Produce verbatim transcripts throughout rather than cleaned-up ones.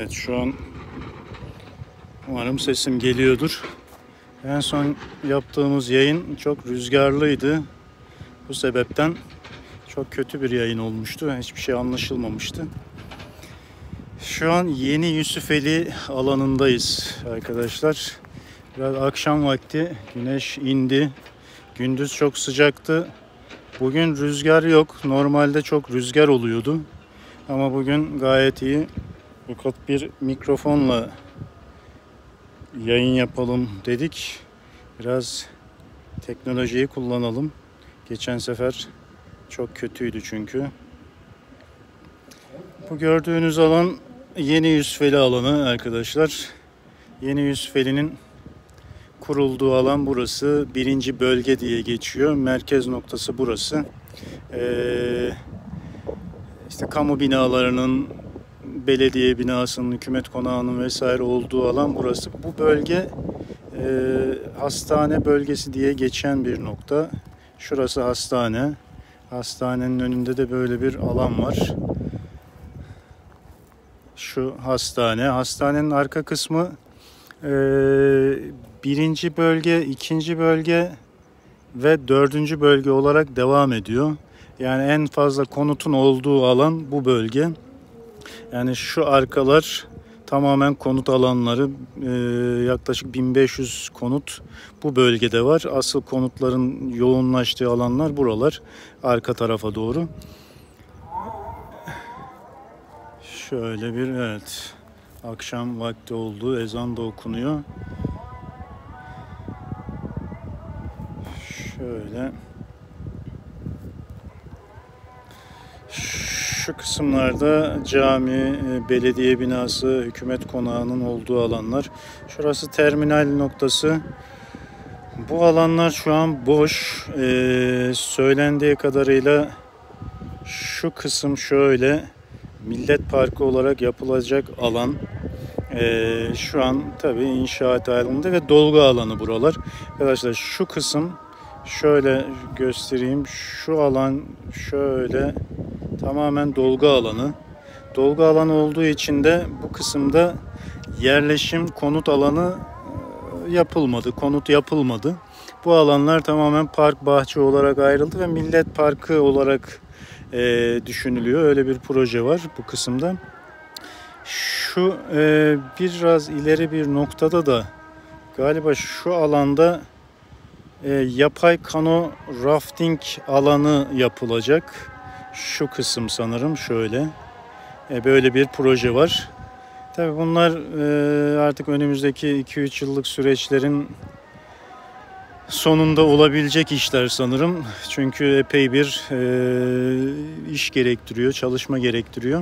Evet, şu an umarım sesim geliyordur. En son yaptığımız yayın çok rüzgarlıydı. Bu sebepten çok kötü bir yayın olmuştu. Hiçbir şey anlaşılmamıştı. Şu an Yeni Yusufeli alanındayız arkadaşlar. Biraz akşam vakti, güneş indi. Gündüz çok sıcaktı. Bugün rüzgar yok. Normalde çok rüzgar oluyordu. Ama bugün gayet iyi. Fakat bir mikrofonla yayın yapalım dedik. Biraz teknolojiyi kullanalım. Geçen sefer çok kötüydü çünkü. Bu gördüğünüz alan Yeni Yusufeli alanı arkadaşlar. Yeni Yusufeli'nin kurulduğu alan burası. Birinci bölge diye geçiyor. Merkez noktası burası. Ee, işte kamu binalarının, belediye binasının, hükümet konağının vesaire olduğu alan burası. Bu bölge e, hastane bölgesi diye geçen bir nokta. Şurası hastane. Hastanenin önünde de böyle bir alan var. Şu hastane. Hastanenin arka kısmı e, birinci bölge, ikinci bölge ve dördüncü bölge olarak devam ediyor. Yani en fazla konutun olduğu alan bu bölge. Yani şu arkalar tamamen konut alanları. Ee, yaklaşık bin beş yüz konut bu bölgede var. Asıl konutların yoğunlaştığı alanlar buralar. Arka tarafa doğru. Şöyle bir evet. Akşam vakti oldu. Ezan da okunuyor. Şöyle. Şu kısımlarda cami, belediye binası, hükümet konağının olduğu alanlar. Şurası terminal noktası. Bu alanlar şu an boş. Ee, söylendiği kadarıyla şu kısım şöyle Millet Parkı olarak yapılacak alan. Ee, şu an tabii inşaat halinde ve dolgu alanı buralar. Arkadaşlar şu kısım şöyle göstereyim. Şu alan şöyle tamamen dolgu alanı. Dolgu alanı olduğu için de bu kısımda yerleşim konut alanı yapılmadı. Konut yapılmadı. Bu alanlar tamamen park bahçe olarak ayrıldı ve Millet Parkı olarak e, düşünülüyor. Öyle bir proje var bu kısımda. Şu e, biraz ileri bir noktada da galiba şu alanda e, yapay kano rafting alanı yapılacak. Şu kısım sanırım şöyle. E, böyle bir proje var. Tabii bunlar e, artık önümüzdeki iki üç yıllık süreçlerin sonunda olabilecek işler sanırım. Çünkü epey bir e, iş gerektiriyor, çalışma gerektiriyor.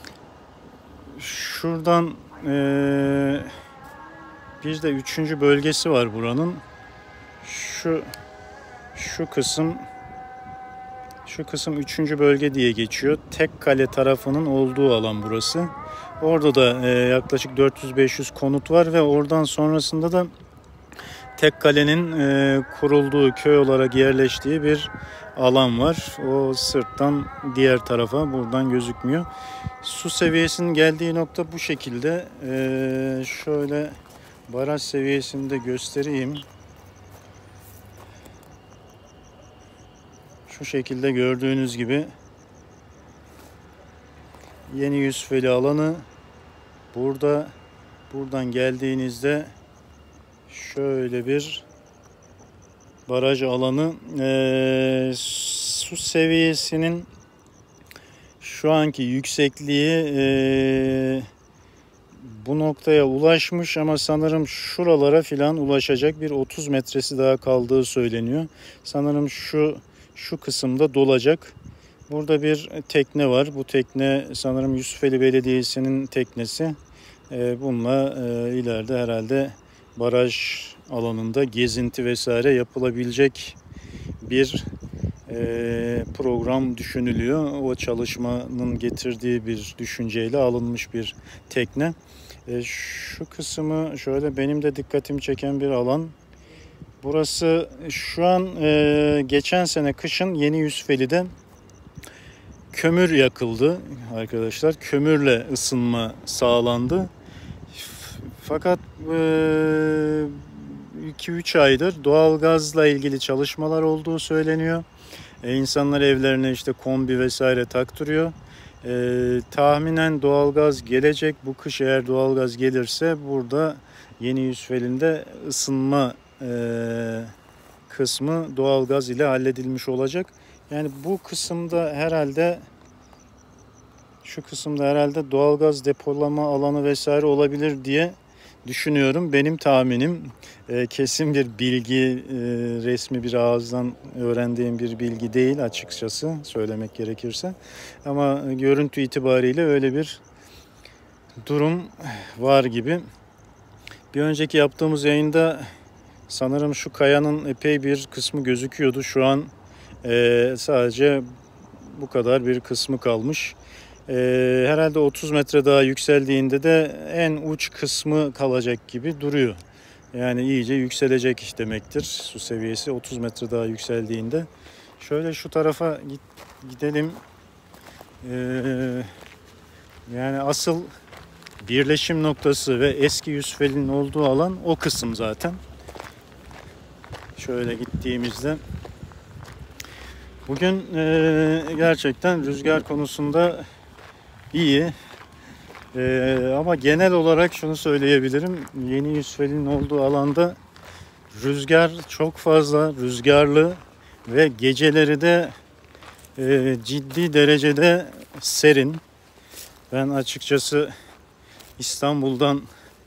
Şuradan e, bir de üçüncü bölgesi var buranın. Şu şu kısım Şu kısım üçüncü bölge diye geçiyor. Tekkale tarafının olduğu alan burası. Orada da e, yaklaşık dört yüz beş yüz konut var ve oradan sonrasında da Tekkale'nin e, kurulduğu, köy olarak yerleştiği bir alan var. O sırttan diğer tarafa, buradan gözükmüyor. Su seviyesinin geldiği nokta bu şekilde. E, şöyle baraj seviyesini de göstereyim. Şu şekilde gördüğünüz gibi Yeni Yusufeli alanı burada. Buradan geldiğinizde şöyle bir baraj alanı. Ee, su seviyesinin şu anki yüksekliği ee, bu noktaya ulaşmış ama sanırım şuralara filan ulaşacak, bir otuz metresi daha kaldığı söyleniyor. Sanırım şu Şu kısımda dolacak. Burada bir tekne var. Bu tekne sanırım Yusufeli Belediyesi'nin teknesi. Bununla ileride herhalde baraj alanında gezinti vesaire yapılabilecek bir program düşünülüyor. O çalışmanın getirdiği bir düşünceyle alınmış bir tekne. Şu kısmı şöyle benim de dikkatimi çeken bir alan. Burası şu an e, geçen sene kışın Yeni Yusufeli'de kömür yakıldı arkadaşlar. Kömürle ısınma sağlandı. Fakat iki üç aydır doğalgazla ilgili çalışmalar olduğu söyleniyor. E, insanlar evlerine işte kombi vesaire taktırıyor. E, tahminen doğalgaz gelecek. Bu kış eğer doğalgaz gelirse burada Yeni Yusufeli'nde ısınma e, kısmı doğalgaz ile halledilmiş olacak. Yani bu kısımda herhalde şu kısımda herhalde doğalgaz depolama alanı vesaire olabilir diye düşünüyorum. Benim tahminim e, kesin bir bilgi, e, resmi bir ağızdan öğrendiğim bir bilgi değil açıkçası söylemek gerekirse. Ama görüntü itibariyle öyle bir durum var gibi. Bir önceki yaptığımız yayında sanırım şu kayanın epey bir kısmı gözüküyordu. Şu an e, sadece bu kadar bir kısmı kalmış. Ee, herhalde otuz metre daha yükseldiğinde de en uç kısmı kalacak gibi duruyor. Yani iyice yükselecek iş demektir. Su seviyesi otuz metre daha yükseldiğinde. Şöyle şu tarafa gidelim. Ee, yani asıl birleşim noktası ve eski Yusufeli'nin olduğu alan o kısım zaten. Şöyle gittiğimizde bugün e, gerçekten rüzgar konusunda İyi ee, ama genel olarak şunu söyleyebilirim. Yeni Yusufeli'nin olduğu alanda rüzgar çok fazla rüzgarlı ve geceleri de e, ciddi derecede serin. Ben açıkçası İstanbul'dan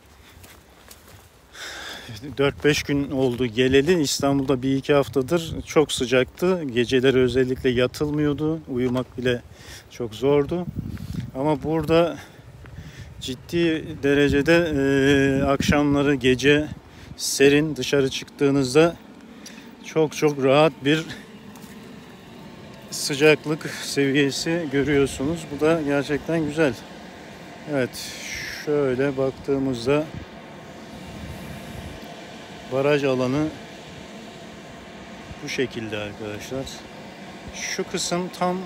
dört beş gün oldu geleli. İstanbul'da bir iki haftadır çok sıcaktı. Geceleri özellikle yatılmıyordu. Uyumak bile çok zordu. Ama burada ciddi derecede e, akşamları gece serin, dışarı çıktığınızda çok çok rahat bir sıcaklık seviyesi görüyorsunuz. Bu da gerçekten güzel. Evet, şöyle baktığımızda baraj alanı bu şekilde arkadaşlar. Şu kısım tam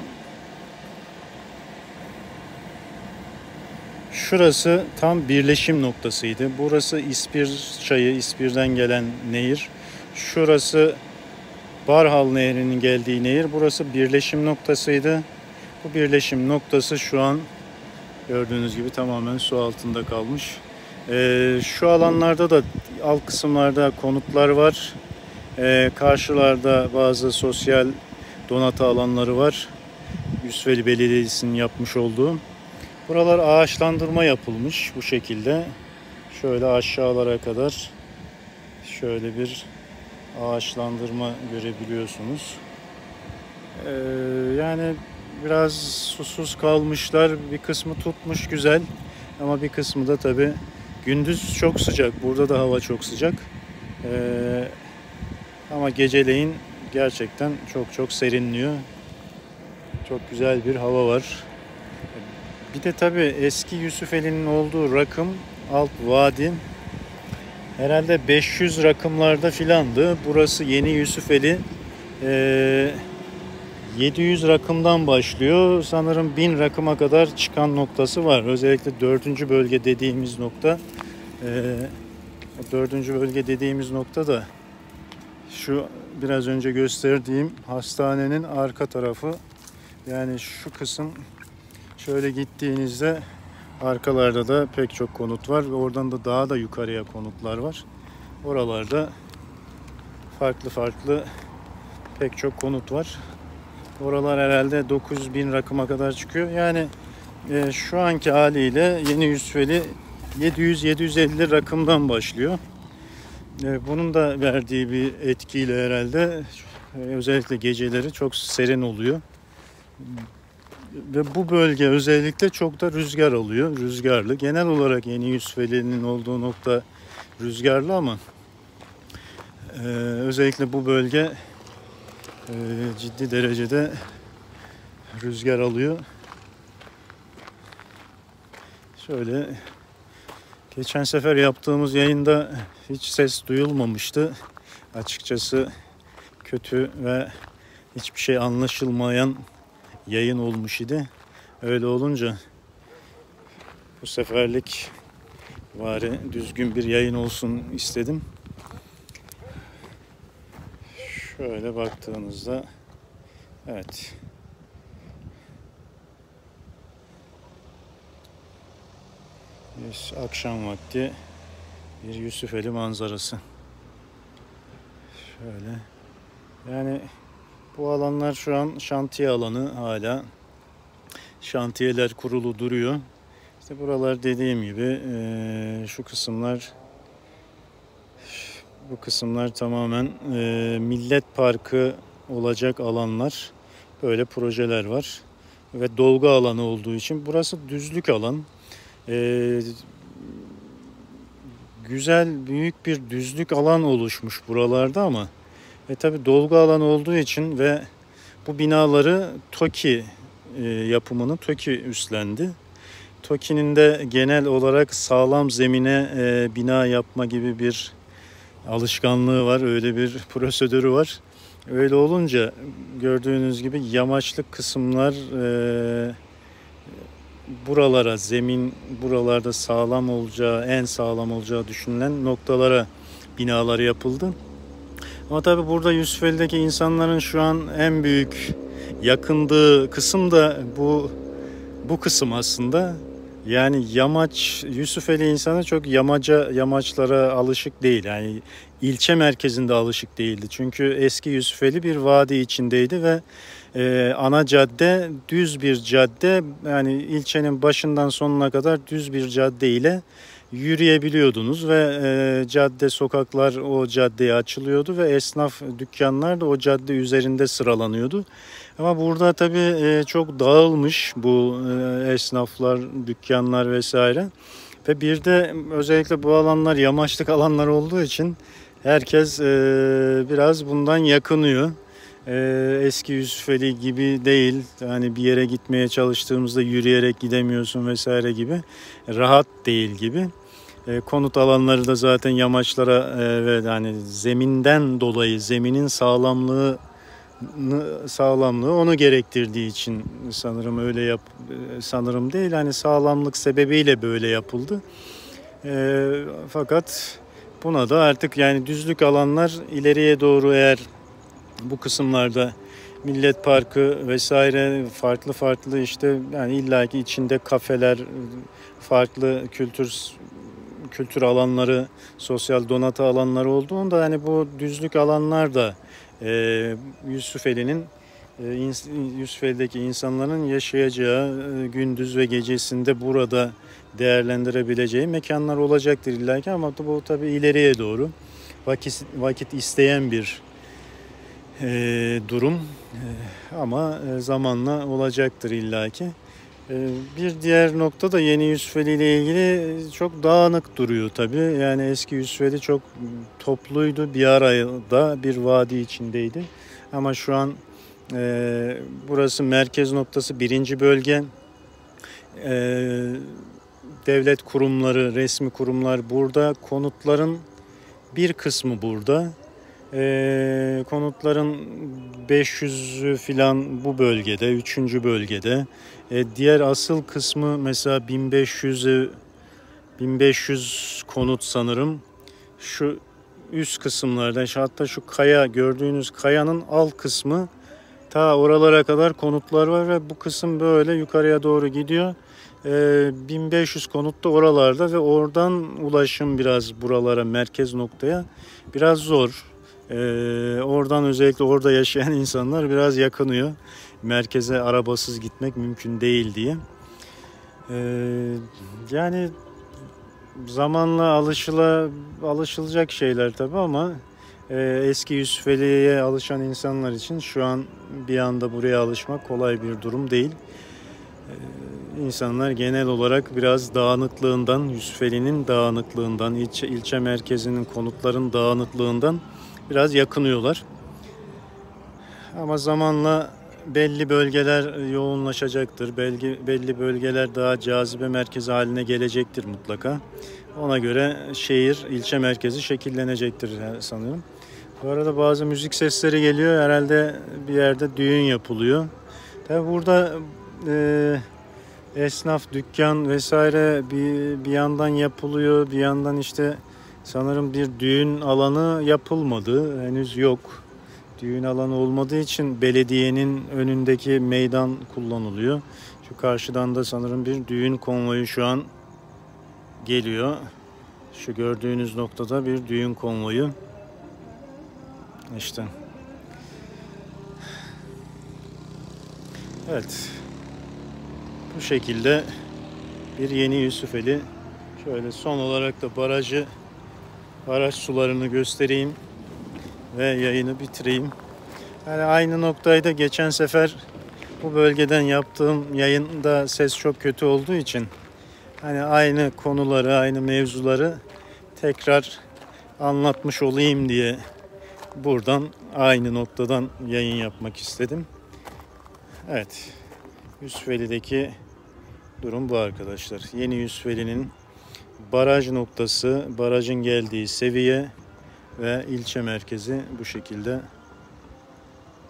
şurası tam birleşim noktasıydı. Burası İspir çayı, İspir'den gelen nehir. Şurası Barhal Nehri'nin geldiği nehir. Burası birleşim noktasıydı. Bu birleşim noktası şu an gördüğünüz gibi tamamen su altında kalmış. Ee, şu alanlarda da alt kısımlarda konutlar var. Ee, karşılarda bazı sosyal donatı alanları var. Yusufeli Belediyesi'nin yapmış olduğu. Buralar ağaçlandırma yapılmış bu şekilde. Şöyle aşağılara kadar şöyle bir ağaçlandırma görebiliyorsunuz. Ee, yani biraz susuz kalmışlar. Bir kısmı tutmuş güzel. Ama bir kısmı da tabii gündüz çok sıcak. Burada da hava çok sıcak. Ee, ama geceleyin gerçekten çok çok serinliyor. Çok güzel bir hava var. Bir de tabii eski Yusufeli'nin olduğu rakım alt vadi herhalde beş yüz rakımlarda filandı. Burası Yeni Yusufeli e, yedi yüz rakımdan başlıyor. Sanırım bin rakıma kadar çıkan noktası var. Özellikle dördüncü bölge dediğimiz nokta e, dördüncü bölge dediğimiz nokta da şu biraz önce gösterdiğim hastanenin arka tarafı. Yani şu kısım şöyle gittiğinizde arkalarda da pek çok konut var ve oradan da daha da yukarıya konutlar var. Oralarda farklı farklı pek çok konut var. Oralar herhalde dokuz bin rakıma kadar çıkıyor. Yani e, şu anki haliyle Yeni Yusufeli yedi yüz yedi yüz elli rakımdan başlıyor. E, bunun da verdiği bir etkiyle herhalde e, özellikle geceleri çok serin oluyor. Ve bu bölge özellikle çok da rüzgar alıyor. Rüzgarlı. Genel olarak Yeni Yusufeli'nin olduğu nokta rüzgarlı ama e, özellikle bu bölge e, ciddi derecede rüzgar alıyor. Şöyle geçen sefer yaptığımız yayında hiç ses duyulmamıştı. Açıkçası kötü ve hiçbir şey anlaşılmayan yayın olmuş idi. Öyle olunca bu seferlik bari düzgün bir yayın olsun istedim. Şöyle baktığınızda evet. Akşam vakti bir Yusufeli manzarası. Şöyle. Yani bu alanlar şu an şantiye alanı hala. Şantiyeler kurulu duruyor. İşte buralar dediğim gibi e, şu kısımlar bu kısımlar tamamen e, Millet Parkı olacak alanlar. Böyle projeler var. Ve dolgu alanı olduğu için burası düzlük alan. E, güzel büyük bir düzlük alan oluşmuş buralarda ama e, tabi dolgu alanı olduğu için ve bu binaları TOKİ e, yapımını TOKİ üstlendi. TOKİ'nin de genel olarak sağlam zemine e, bina yapma gibi bir alışkanlığı var. Öyle bir prosedürü var. Öyle olunca gördüğünüz gibi yamaçlık kısımlar e, buralara, zemin buralarda sağlam olacağı, en sağlam olacağı düşünülen noktalara binalar yapıldı. Ama tabii burada Yusufeli'deki insanların şu an en büyük yakındığı kısım da bu bu kısım aslında. Yani yamaç, Yusufeli insanı çok yamaca, yamaçlara alışık değil. Yani ilçe merkezinde alışık değildi. Çünkü eski Yusufeli bir vadi içindeydi ve e, ana cadde düz bir cadde. Yani ilçenin başından sonuna kadar düz bir cadde ile yürüyebiliyordunuz ve e, cadde, sokaklar o caddeye açılıyordu ve esnaf dükkanlar da o cadde üzerinde sıralanıyordu. Ama burada tabii e, çok dağılmış bu e, esnaflar, dükkanlar vesaire. Ve bir de özellikle bu alanlar yamaçlık alanlar olduğu için herkes e, biraz bundan yakınıyor. E, eski Yusufeli gibi değil. Yani bir yere gitmeye çalıştığımızda yürüyerek gidemiyorsun vesaire gibi. Rahat değil gibi. E, konut alanları da zaten yamaçlara e, ve yani zeminden dolayı zeminin sağlamlığı sağlamlığı onu gerektirdiği için sanırım öyle yap sanırım değil hani sağlamlık sebebiyle böyle yapıldı. E, fakat buna da artık yani düzlük alanlar ileriye doğru eğer bu kısımlarda Millet Parkı vesaire farklı farklı işte yani illaki içinde kafeler, farklı kültür kültür alanları, sosyal donatı alanları olduğunda hani bu düzlük alanlar da e, Yusufeli'nin e, Yusufeli'deki insanların yaşayacağı e, gündüz ve gecesinde burada değerlendirebileceği mekanlar olacaktır illaki ama bu tabii ileriye doğru vakit vakit isteyen bir e, durum e, ama e, zamanla olacaktır illaki. Bir diğer nokta da yeni Yusufeli ile ilgili çok dağınık duruyor tabii. Yani eski Yusufeli çok topluydu. Bir arada bir vadi içindeydi. Ama şu an e, burası merkez noktası birinci bölge. E, devlet kurumları, resmi kurumlar burada. Konutların bir kısmı burada. E, konutların beş yüzü filan bu bölgede, üçüncü bölgede. E, diğer asıl kısmı mesela bin beş yüzü bin beş yüz konut sanırım. Şu üst kısımlarda hatta şu kaya gördüğünüz kayanın alt kısmı ta oralara kadar konutlar var ve bu kısım böyle yukarıya doğru gidiyor. E, bin beş yüz konut da oralarda ve oradan ulaşım biraz buralara merkez noktaya biraz zor. Ee, oradan özellikle orada yaşayan insanlar biraz yakınıyor. Merkeze arabasız gitmek mümkün değil diye. Ee, yani zamanla alışıla, alışılacak şeyler tabii ama e, eski Yusufeli'ye alışan insanlar için şu an bir anda buraya alışmak kolay bir durum değil. Ee, insanlar genel olarak biraz dağınıklığından, Yusufeli'nin dağınıklığından, ilçe, ilçe merkezinin konutların dağınıklığından biraz yakınıyorlar. Ama zamanla belli bölgeler yoğunlaşacaktır. Belli, belli bölgeler daha cazibe merkezi haline gelecektir mutlaka. Ona göre şehir, ilçe merkezi şekillenecektir sanırım. Bu arada bazı müzik sesleri geliyor. Herhalde bir yerde düğün yapılıyor. Tabi burada e, esnaf, dükkan vesaire bir, bir yandan yapılıyor. Bir yandan işte sanırım bir düğün alanı yapılmadı. Henüz yok. Düğün alanı olmadığı için belediyenin önündeki meydan kullanılıyor. Şu karşıdan da sanırım bir düğün konvoyu şu an geliyor. Şu gördüğünüz noktada bir düğün konvoyu. İşte. Evet. Bu şekilde bir Yeni Yusufeli. Şöyle son olarak da barajı, baraj sularını göstereyim ve yayını bitireyim. Yani aynı noktayı da geçen sefer bu bölgeden yaptığım yayında ses çok kötü olduğu için hani aynı konuları, aynı mevzuları tekrar anlatmış olayım diye buradan aynı noktadan yayın yapmak istedim. Evet. Yusufeli'deki durum bu arkadaşlar. Yeni Yusufeli'nin baraj noktası, barajın geldiği seviye ve ilçe merkezi bu şekilde.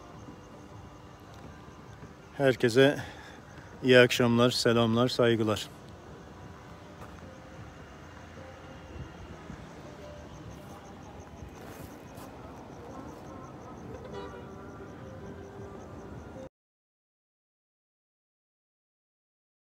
Herkese iyi akşamlar, selamlar, saygılar.